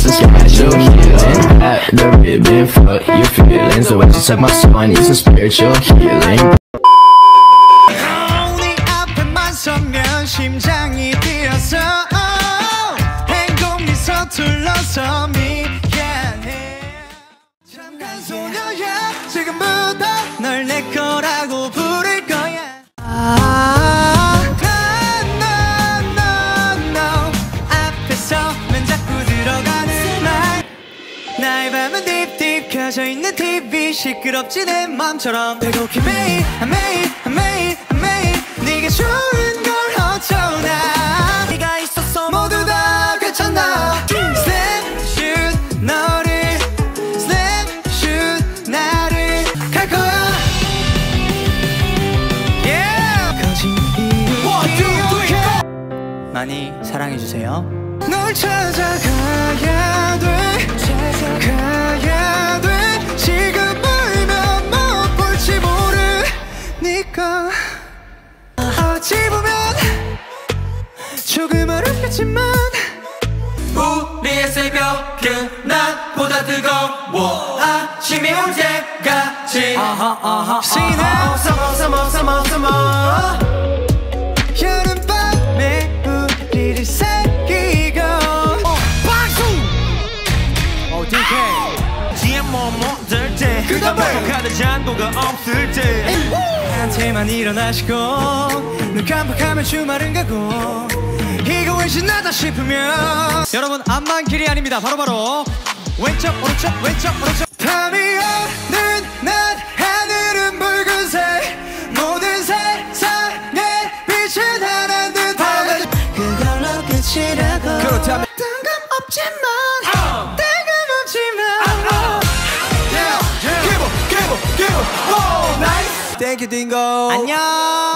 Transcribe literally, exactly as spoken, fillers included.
needs some special healing. At the ribbon, fuck your feelings. The way you suck my soul, I need some spiritual healing. 네 앞에만 서면 심장이 뛰어서 행동이 서툴러서 미안해. 잠깐 소녀야 지금부터 널 내 거라고 부를 거야. 아, no, no, no. 앞에 서면 자꾸 들어가는 말. 나의 밤은 딥딥 켜져 있는 티비 시끄럽지 내 맘처럼 배고기 매일 매일 매일 매일 네가 좋은 걸 어쩌나. 네가 있었어 모두 다 괜찮아. Snapshot 너를 Snapshot 나를 갈 거야. Yeah. 거짓 이유 많이 사랑해주세요. 널 찾아가야 돼 찾아가야 돼. 지금 울면 못 볼지 모르니까. 어찌 보면 조금 어렵겠지만 우리의 새벽은 낮보다 뜨거워. 아침이 올 때까지 Sing it. Summer summer summer summer. 여름밤에 우리를 새기고 박수. 어 디케이 지엠 뭐뭐들 때 그다음에 행복하는 잔고가 없을 때 한테만 일어나시고 눈 깜빡하면 주말은 가고 이거 왠지 나다 싶으면 여러분 암만 길이 아닙니다. 바로바로 바로 왼쪽 오른쪽 왼쪽 오른쪽. 밤이 오는 낮 하늘은 붉은색 모든 세상에 빛이 나는 듯해. 그걸로 끝이라고 그렇다면 뜬금없지만 뜬금없지만 Give up give up give up. Whoa nice. Thank you 딩고. 안녕.